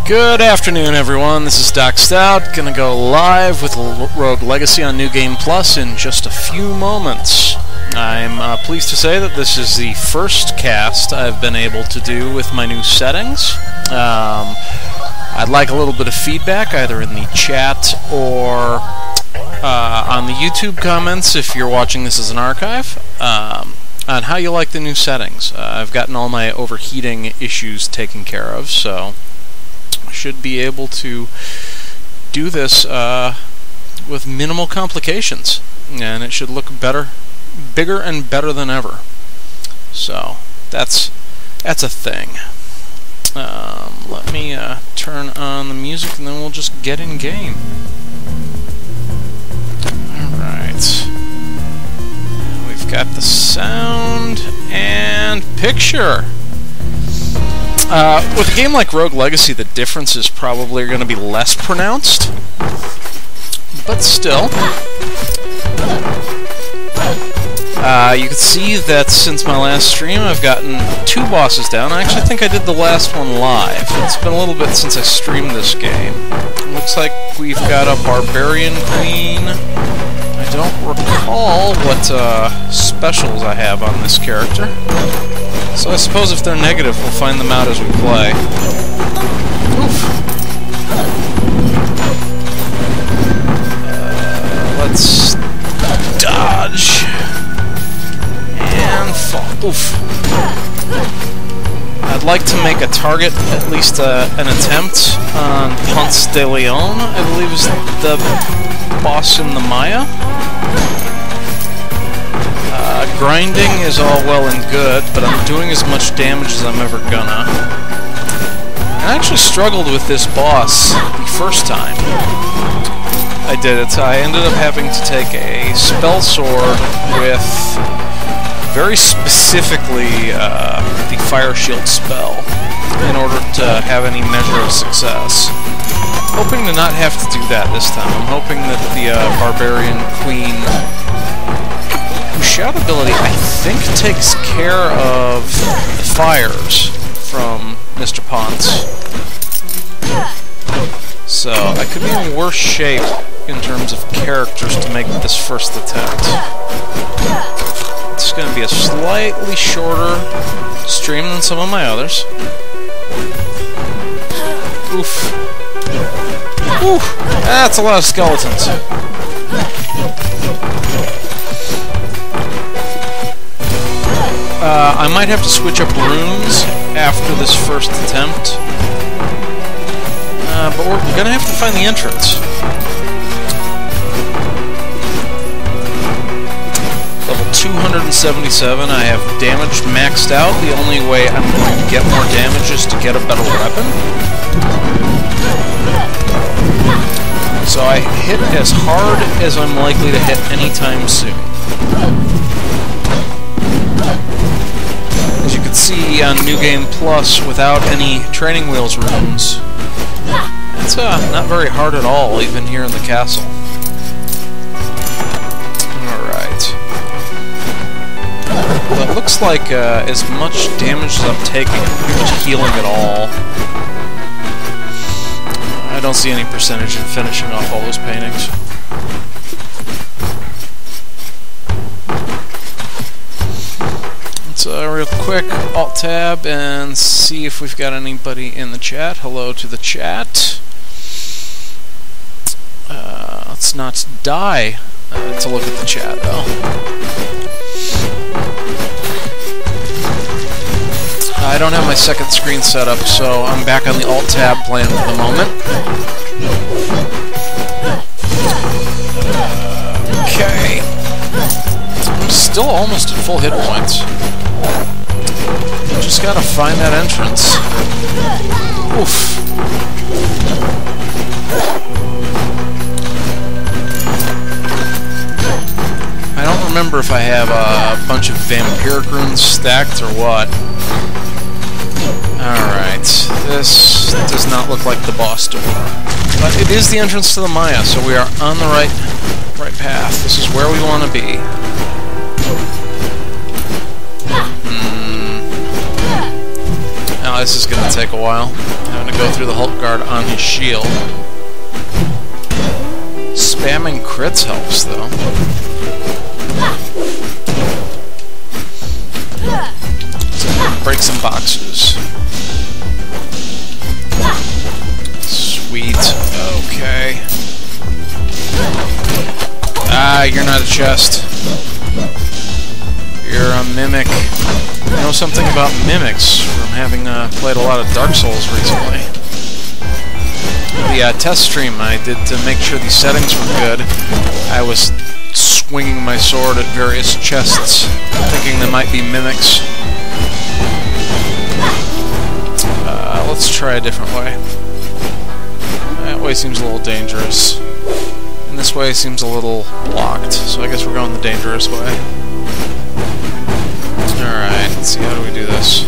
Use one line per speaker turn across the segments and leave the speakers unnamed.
Good afternoon, everyone. This is Doc Stout. Gonna go live with Rogue Legacy on New Game Plus in just a few moments. I'm pleased to say that this is the first cast I've been able to do with my new settings. I'd like a little bit of feedback, either in the chat or on the YouTube comments, if you're watching this as an archive, on how you like the new settings. I've gotten all my overheating issues taken care of, so I should be able to do this with minimal complications, and it should look better, bigger and better than ever. So that's a thing. Let me turn on the music, and then we'll just get in game. Alright. We've got the sound and picture. With a game like Rogue Legacy, the differences probably are going to be less pronounced, but still. You can see that since my last stream, I've gotten 2 bosses down. I actually think I did the last one live. It's been a little bit since I streamed this game. Looks like we've got a Barbarian Queen. I don't recall what specials I have on this character. So I suppose if they're negative, we'll find them out as we play. Oof. Let's dodge. And fall. Oof. I'd like to make a target, at least an attempt, on Ponce de Leon, I believe is the boss in the Maya. Grinding is all well and good, but I'm doing as much damage as I'm ever gonna. I actually struggled with this boss the first time I did it. I ended up having to take a spell sword with very specifically the fire shield spell in order to have any measure of success. Hoping to not have to do that this time. I'm hoping that the Barbarian Queen, whose shout ability I think takes care of the fires from Mr. Ponce. So I could be in worse shape in terms of characters to make this first attempt. It's going to be a slightly shorter stream than some of my others. Oof. Ooh, that's a lot of skeletons. I might have to switch up runes after this first attempt. But we're gonna have to find the entrance. Level 277, I have damage maxed out. The only way I'm going to get more damage is to get a better weapon. So I hit as hard as I'm likely to hit anytime soon. As you can see on New Game Plus, without any training wheels runes, it's not very hard at all, even here in the castle. Alright. Well, it looks like as much damage as I'm taking, I'm pretty much healing it all. I don't see any percentage in finishing off all those paintings. Let's real quick Alt-Tab and see if we've got anybody in the chat. Hello to the chat. Let's not die to look at the chat, though. I don't have my second screen set up, so I'm back on the Alt-Tab plan for the moment. Okay. I'm still almost at full hit points. Just gotta find that entrance. Oof. I don't remember if I have a bunch of vampiric runes stacked or what. Alright, this does not look like the boss door. But it is the entrance to the Maya, so we are on the right path. This is where we want to be. Now this is going to take a while. I haven't to go through the Hulk guard on his shield. Spamming crits helps, though. Break some boxes. Sweet. Okay. Ah, you're not a chest. You're a mimic. I know something about mimics from having played a lot of Dark Souls recently. The test stream I did to make sure the settings were good, I was swinging my sword at various chests, thinking they might be mimics. Let's try a different way. That way seems a little dangerous. And this way seems a little blocked, so I guess we're going the dangerous way. Alright, let's see, how do we do this?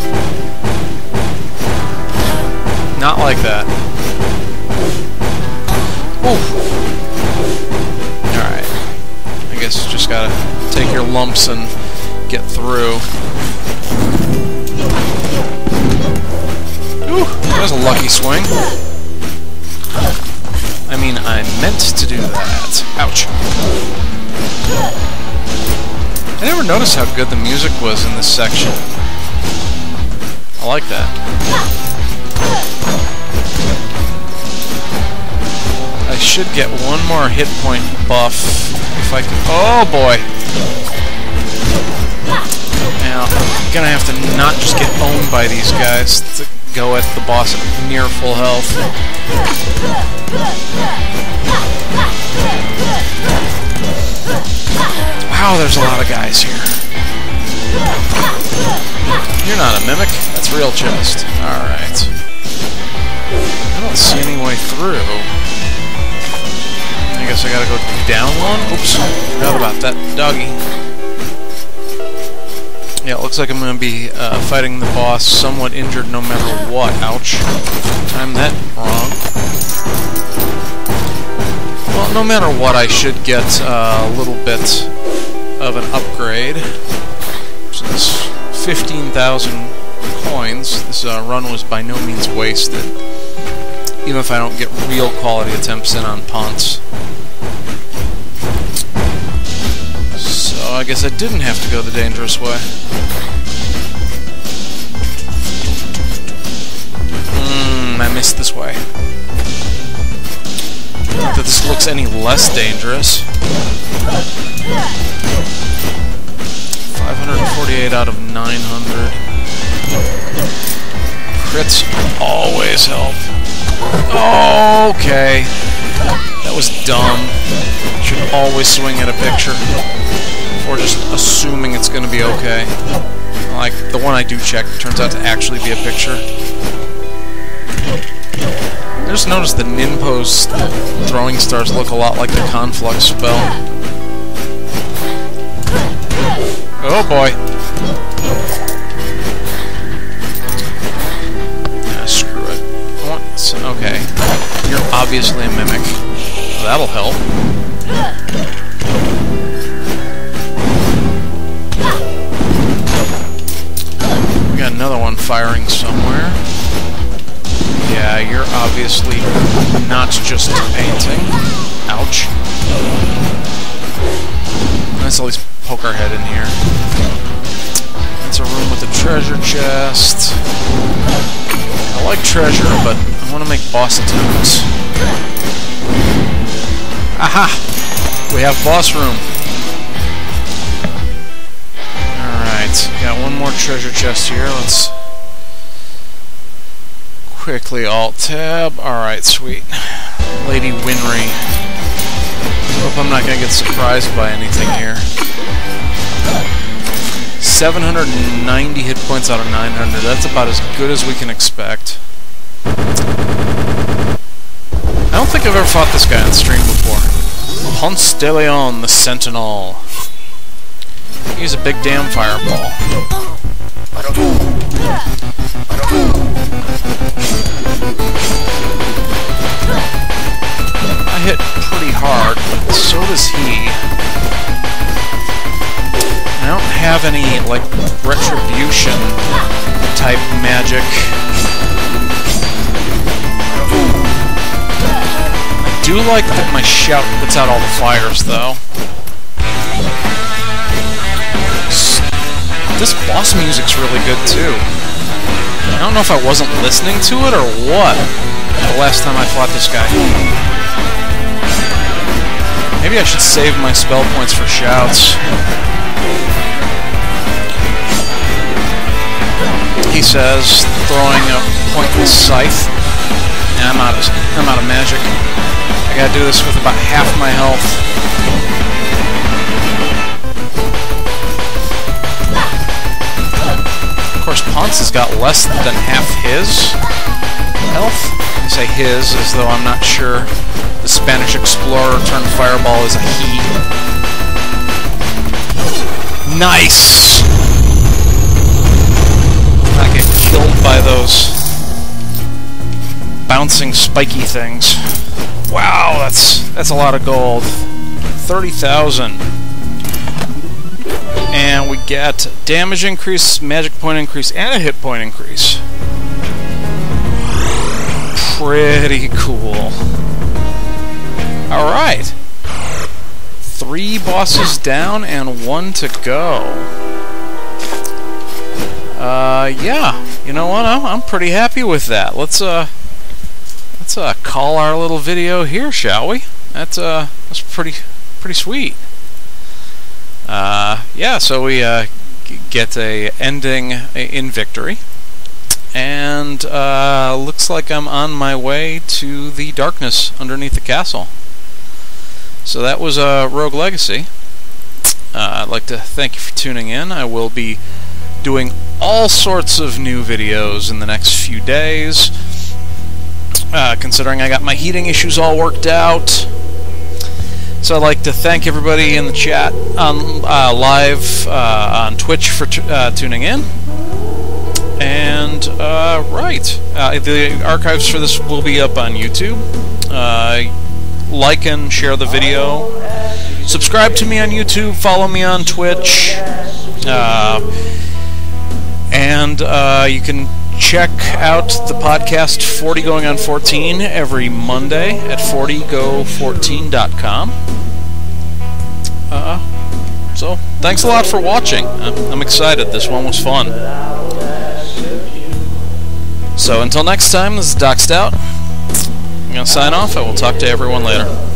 Not like that. Alright. I guess you just gotta take your lumps and get through. Ooh, that was a lucky swing. I mean, I meant to do that. Ouch. I never noticed how good the music was in this section. I like that. I should get one more hit point buff if I can. Oh boy! Now, I'm gonna have to not just get owned by these guys to go at the boss at near full health. Wow, there's a lot of guys here. You're not a mimic. That's real chest. Alright. I don't see any way through. I guess I gotta go down one? Oops. Forgot about that doggy. Yeah, it looks like I'm gonna be fighting the boss somewhat injured no matter what. Ouch. Timed that wrong. Well, no matter what, I should get a little bit of an upgrade. So this 15,000 coins. This run was by no means wasted, even if I don't get real quality attempts in on Ponce. So I guess I didn't have to go the dangerous way. I missed this way. Not that this looks any less dangerous. 548 out of 900. Crits always help. Okay. That was dumb. Should always swing at a picture. Or just assuming it's going to be okay. Like, the one I do check turns out to actually be a picture. I just noticed the Ninpo's throwing stars look a lot like the Conflux spell. Oh boy. Ah, screw it. I want some, okay. You're obviously a mimic. Well, that'll help. We got another one firing somewhere. Yeah, you're obviously not just painting. Ouch. Let's at least poke our head in here. It's a room with a treasure chest. I like treasure, but I want to make boss attempts. Aha! We have boss room. Alright, got one more treasure chest here. Let's quickly Alt-Tab. Alright, sweet. Lady Winry. Hope I'm not going to get surprised by anything here. 790 hit points out of 900. That's about as good as we can expect. I don't think I've ever fought this guy on stream before. Ponce de Leon, the Sentinel. He's a big damn fireball. I hit pretty hard, but so does he. I don't have any, like, retribution type magic. do like that my shout puts out all the fires, though. This boss music's really good, too. I don't know if I wasn't listening to it or what the last time I fought this guy. Maybe I should save my spell points for shouts. He says, throwing a pointless scythe. Yeah, I'm out of magic. I gotta do this with about half my health. Of course, Ponce has got less than half his health. I say his, as though I'm not sure the Spanish explorer turned fireball is a he. Nice! Not get killed by those bouncing spiky things. Wow, that's a lot of gold. 30,000. And we get damage increase, magic point increase, and a hit point increase. Pretty cool. Alright. 3 bosses down and 1 to go. Yeah. You know what? I'm pretty happy with that. Let's call our little video here, shall we? That's pretty sweet. Yeah, so we get a ending in victory, and looks like I'm on my way to the darkness underneath the castle. So that was Rogue Legacy. I'd like to thank you for tuning in. I will be doing all sorts of new videos in the next few days, considering I got my heating issues all worked out. So I'd like to thank everybody in the chat on live on Twitch for tuning in. And the archives for this will be up on YouTube. Like and share the video. Subscribe to me on YouTube. Follow me on Twitch. And you can check out the podcast 40 Going on 14 every Monday at 40go14.com. So, thanks a lot for watching. I'm excited. This one was fun. So, until next time, this is Doc Stout. I'm going to sign off. I will talk to everyone later.